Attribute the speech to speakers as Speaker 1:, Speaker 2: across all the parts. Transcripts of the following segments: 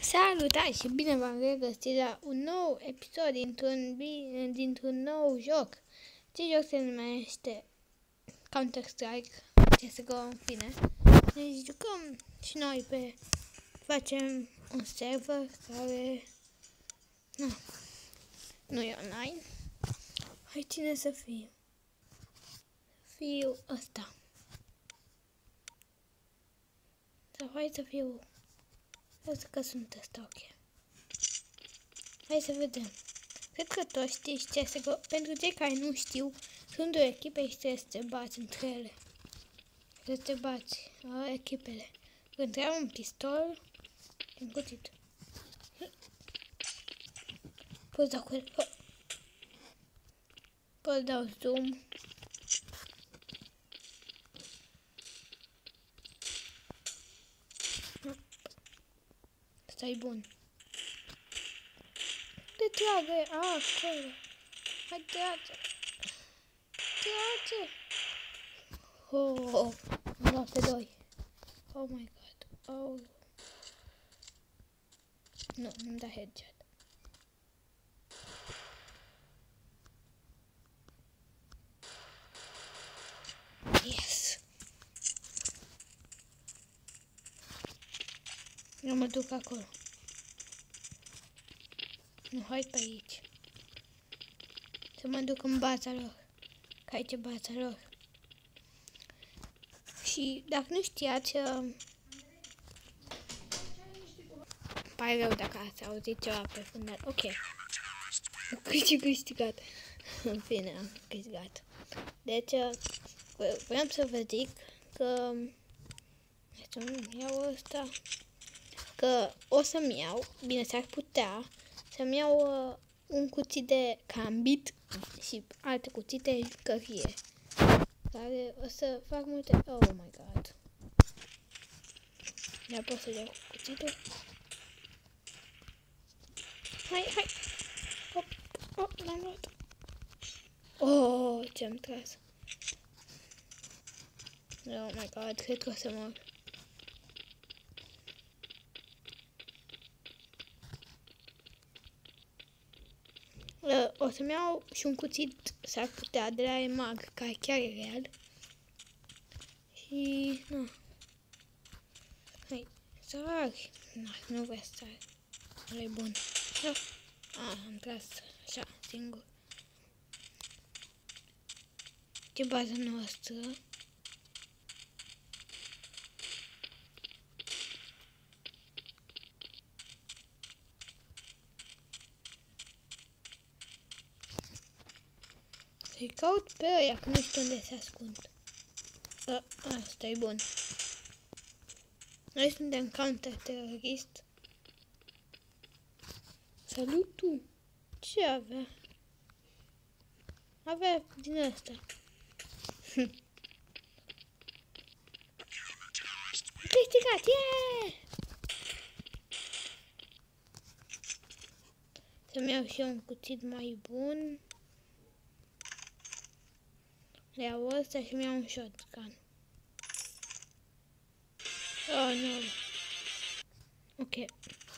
Speaker 1: Salutare și bine v-am regăsit la un nou episod dintr-un nou joc. Ce joc se numește Counter-Strike, CSGO, în fine. Ne jucăm și noi facem un server care nu e online. Hai, cine să fiu? Fiu ăsta. Sau hai să fiu... Cred că sunt ăsta, ok. Hai să vedem. Cred că toți știți CSGO. Pentru cei care nu știu, sunt două echipe și trebuie să te bați între ele. Trebuie să te bați echipele. Când ai un pistol, un cuțit. Poți da cu el. Poți dau zoom. Asta e bun. De trage! Acolo! Hai, trage! Trage! Oh, am luat pe 2. Oh my god. Oh. Nu, nu-mi da headshot. Yes! Eu mă duc acolo. Nu, hai pe aici. Să mă duc în baza lor. Că aici e baza lor. Și dacă nu știați... pare rău dacă ați auzit ceva pe fundal. Ok. Am câștigat. În fine, am câștigat. Deci, vreau să vă zic că... să-mi iau ăsta. Că o să-mi iau, bine, s-ar putea să-mi iau un cuțit de cambit și alte cuțite de jucărie, care o să fac multe... Oh my god. Ia pot să iau cuțitul. Hai, hai! Hop, hop, l-am luat. Oh, ce-am tras. Oh my god, cred că o să mor. O să-mi iau și un cuțit, s-ar putea, de la EMAG, care chiar e real. Și, nu. Hai, sari. Nu vreau să sari. Ăla e bun. Am tras așa, singur. Ce bază noastră? Să-i caut pe ăia, că nu știu unde se ascund. Asta e bun. Noi suntem counter-terorist. Salut tu! Ce avea? Avea din ăsta. Câștigat! Yeah! Să-mi iau și eu un cuțit mai bun. Le iau ăsta și mi iau un shotgun. Oh, nu. Ok.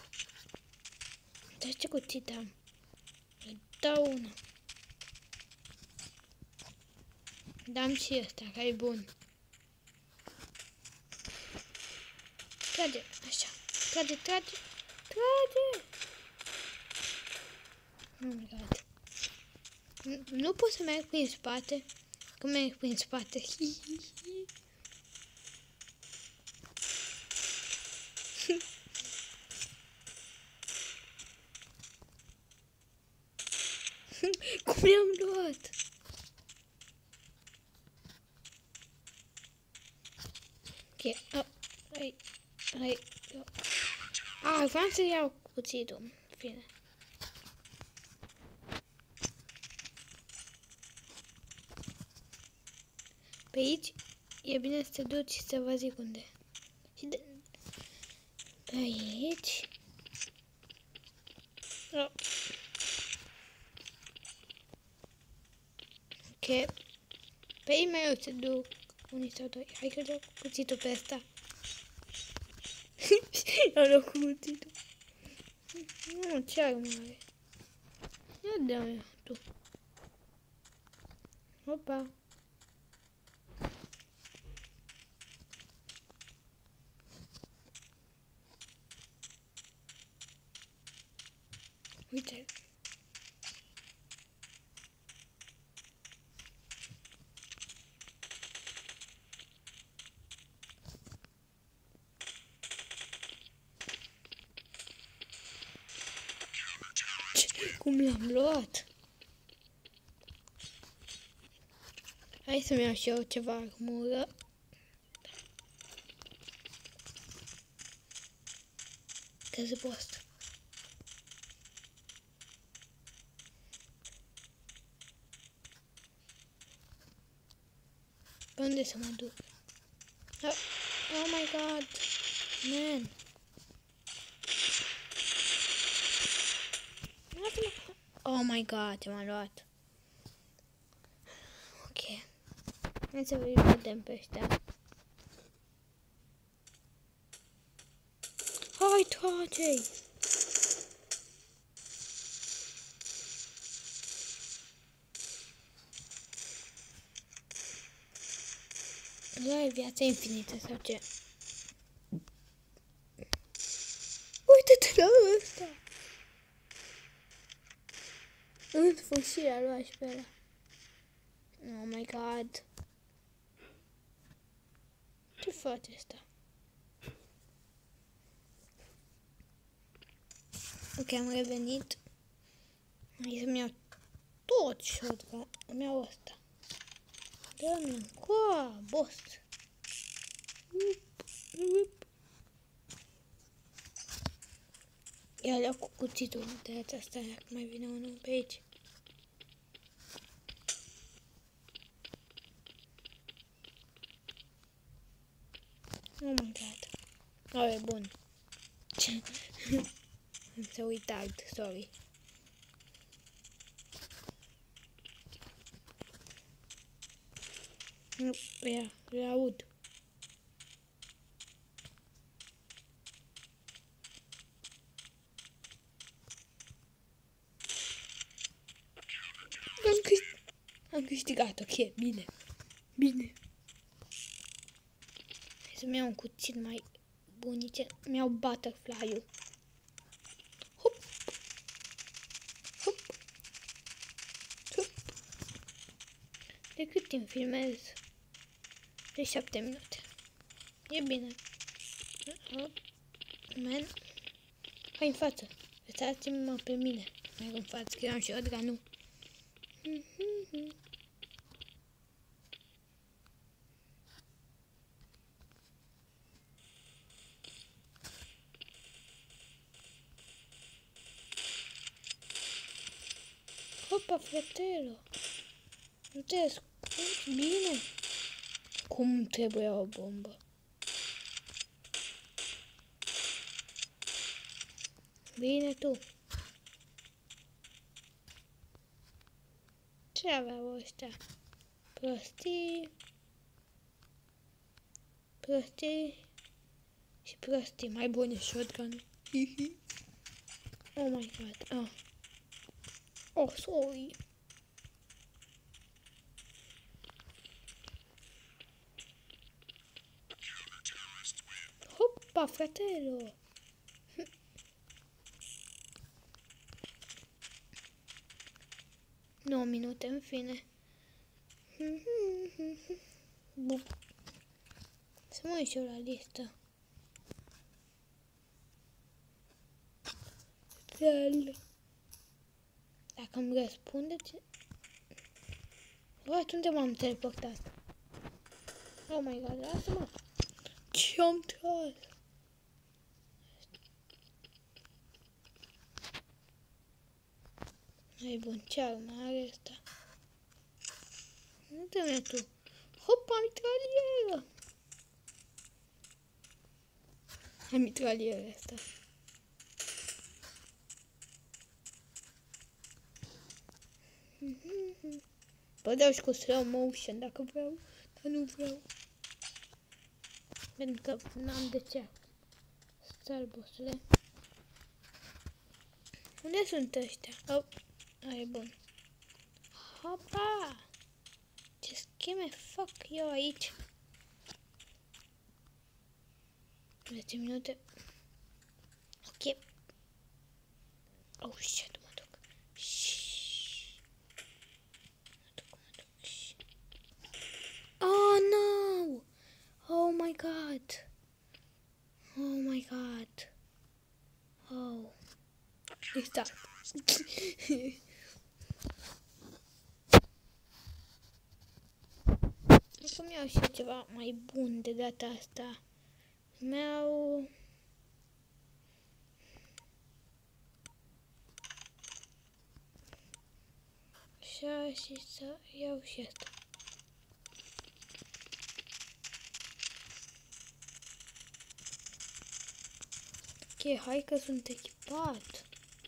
Speaker 1: Dar ce cuțit am? Îi dau una. Dam și ăsta, care e bun. Trage, așa. Trage, trage. Trage! Oh my god. Nu pot să merg prin spate. Că merg prin spate. Cum i-am luat? Ok, hai. Vreau să iau cuțitul. Bine. Pe aici e bine să te duci și să vă zic unde. Și de... pe aici... Ok. Pe ei mai eu se duc unii sau doi. Hai că dau cuțitul pe ăsta. Eu luat cu cuțitul. Nu, ce armă are? Ia dă-mi tu. Opa. Uite. Cum l-am luat? Hai să-mi iau și eu ceva armură. Că se poate. Pe unde să mă duc? Oh my god! Man! Oh my god, ce m-a luat. Ok. Hai să vedem pe ăștia. Hai, trage-i! Nu ai viața infinită sau ce? Uite-te la ăsta! În sfârșit a luat și pe ăla. Oh my god! Ce face ăsta? Ok, am revenit. Hai să-mi iau tot shotgun. Îmi iau ăsta. Dă-mi încoa, boss. Ia le-au cu cuțitul. Uitați asta, dacă mai vine unul pe aici. Oh my god. Oh, e bun. Am uitat, sorry. Nu, ia, le aud. Am câștigat, ok, bine. Bine. Hai să-mi iau un cuțit mai bunice. Mi-au butterfly-ul. Hop. Hop. Hop. De cât timp filmez? De 7 minute. E bine. Man. Hai în față. Uitați-mă pe mine. Merg în față, că eu am și shotgun-ul. Opa, fratelo. Nu te ascunzi bine. Cum trebuie o bombă? Bine tu. Ce aveau ăștia? Prostii. Prostii. Și prostii. Mai bune shotgun. Oh my god. Oh. Oh, sorry. Hoppa, fratello. 9 minute, în fine. Bun. Să mă uit și eu la listă. Dacă îmi răspundeți... Bă, unde m-am teleportat? Oh my god, lasă-mă! Ce-am tras? Hai bun, ce armă are ăsta? Nu te tu. Hopa, mitralieră! Hai mitralieră asta. Bă, dau și cu slow motion dacă vreau, dar nu vreau. Pentru că n-am de ce. Stai, bossule. Unde sunt ăștia? Oh, e bun. Hopa! Ce scheme fac eu aici? 10 minute. Ok. Oh, shit, mă duc. Mă duc. Oh, no! Oh, my God! Oh, my God! Oh. Exact. Acum iau și ceva mai bun de data asta. Mi-au... Așa și să iau și asta. Ok, hai că sunt echipat.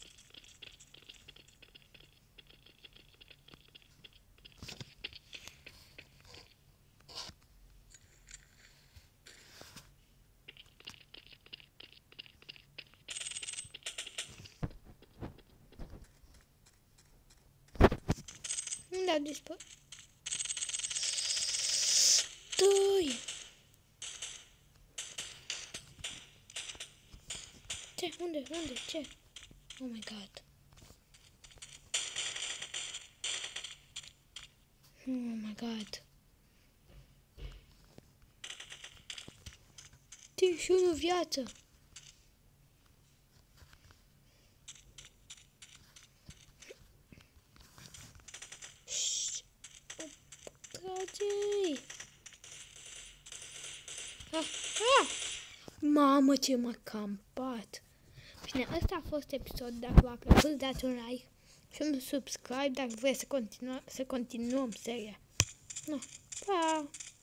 Speaker 1: Unde a dispărut? Stai! Ce? Unde? Ce? Oh my God! Oh my God! 31 viață! Tragei! Mamă, ce m-a campat! Bine, ăsta a fost episod. Dacă v-a plăcut, dați un like și un subscribe dacă vreți să continuăm seria. No, pa!